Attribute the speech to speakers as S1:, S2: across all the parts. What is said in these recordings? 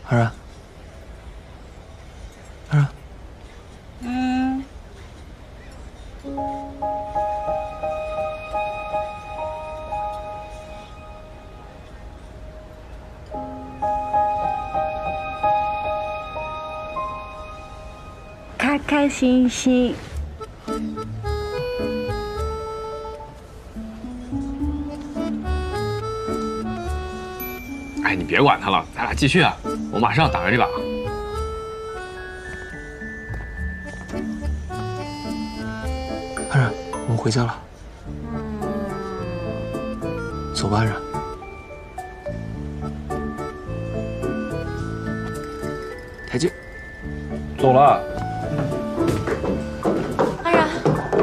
S1: 安然，安然，
S2: 开开心心。
S3: 哎，你别管他了，咱俩继续啊！我马上打完这把。
S1: 安然，我们回家了。走吧，安然。台阶。
S3: 走了。
S2: 安然，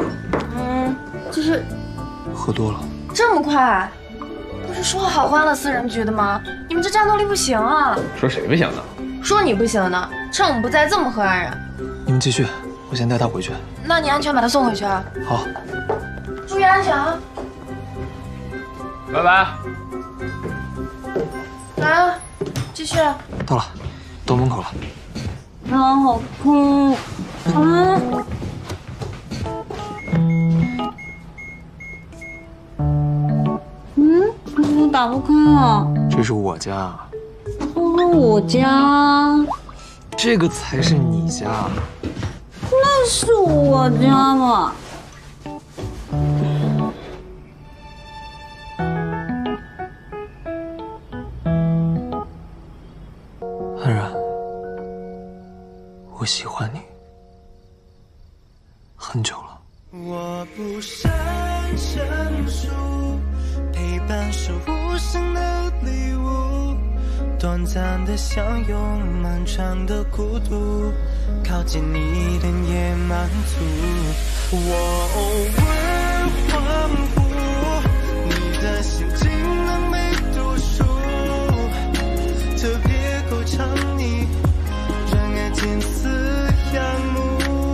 S2: 就是
S1: 喝多了。
S2: 这么快？不是说好欢乐私人局的吗？你们这战斗力不行啊！
S3: 说谁不行呢？
S2: 说你不行呢，趁我们不在这么喝安然。
S1: 你们继续，我先带他回去。
S2: 那你安全把他送回去啊！
S1: 好。
S2: 注意安全啊！
S3: 拜拜。
S2: 来啊，继续。
S1: 到了，到门口了。
S2: 啊，好空啊！可是我打不开啊！
S1: 这是我家。
S2: 不是我家。
S1: 这个才是你家。
S2: 那是我家嘛。
S1: 安然，我喜欢你很久了。
S4: 我不善成熟，陪伴是无声的礼物，短暂的相拥，漫长的孤独，靠近你的也满足。我偶尔恍惚，你的心竟然没读书，特别够尝你，让爱渐次仰慕。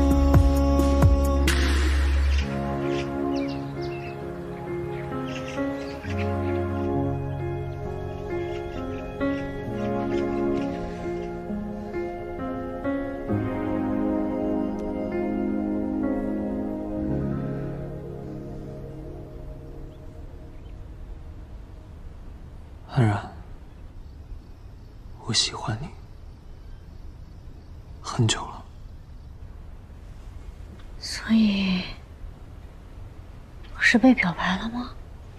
S1: 安然，我喜欢你很久了。
S2: 所以，我是被表白了吗？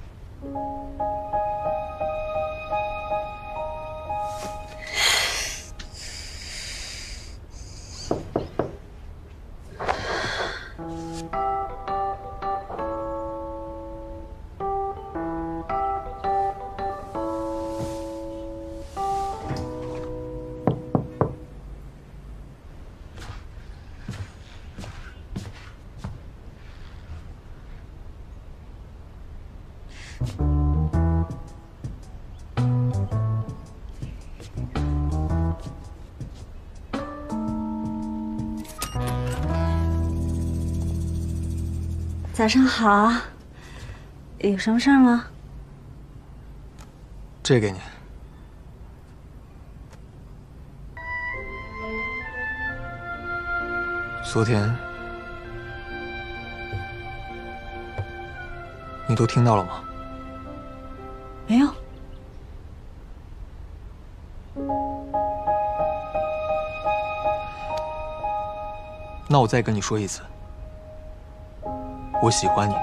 S2: 早上好，有什么事儿吗？
S1: 这给你。昨天你都听到了吗？
S2: 没有。
S1: 那我再跟你说一次，我喜欢你，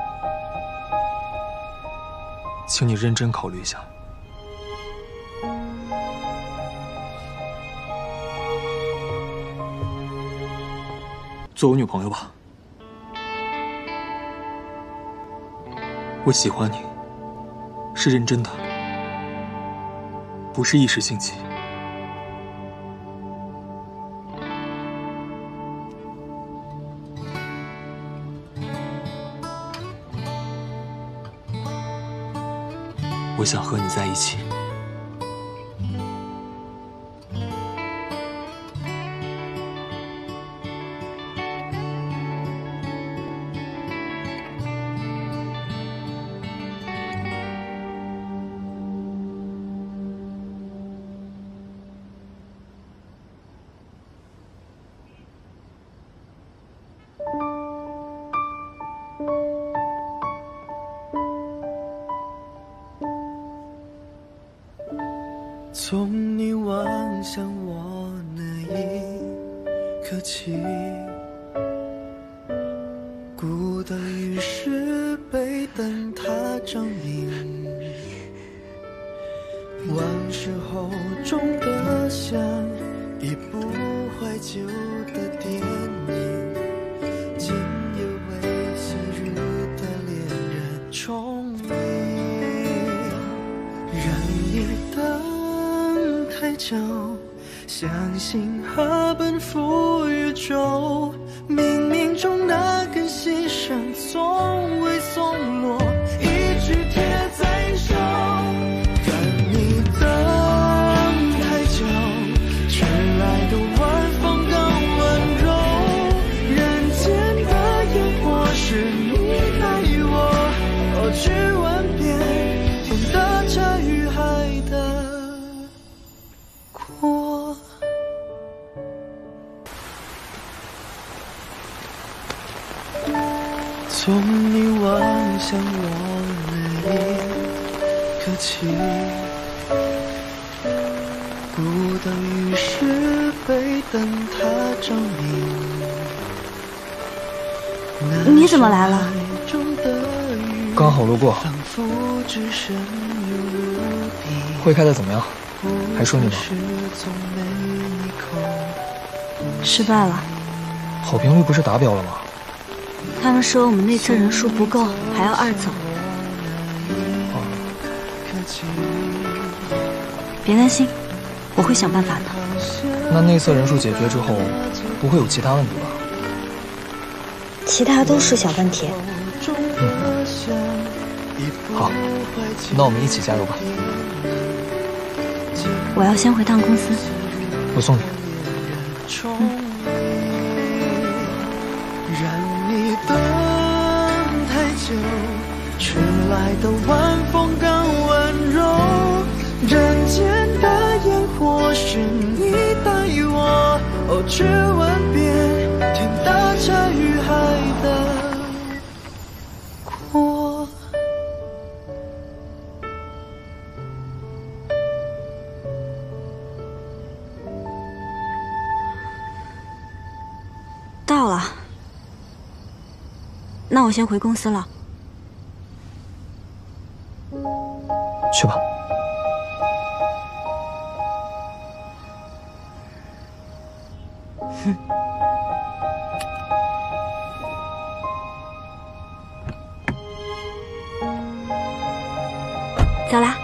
S1: 请你认真考虑一下。做我女朋友吧。我喜欢你，是认真的，不是一时兴起。我想和你在一起。
S4: 从你望向我那一刻起，孤岛于是被灯塔照明，往事后中的像一部怀旧的电影，竟有为昔日的恋人重映，让你等太久，相信和奔赴宇宙，冥冥中那根牺牲从未松落，一直贴在手，让你等太久，迟来的晚风更温柔，人间的烟火是你带我去吻遍天的茶与海的过。从你望向我那一刻起，孤岛于是被灯塔照明。
S5: 你怎么来了？
S1: 刚好路过。会开的怎么样？还顺利吗？
S5: 失败了。
S1: 好评率不是达标了吗？
S5: 他们说我们内测人数不够，还要2走。别担心，我会想办法的。
S1: 那内测人数解决之后，不会有其他问题吧？
S5: 其他都是小问题。
S1: 好，那我们一起加油吧。
S5: 我要先回趟公司。
S1: 我送你。
S4: 让你等太久，迟来的晚风更温柔，人间的烟火是你带我去吻遍天的茶与海的过。
S5: 到了，那我先回公司了。
S1: 去吧。
S5: 走啦。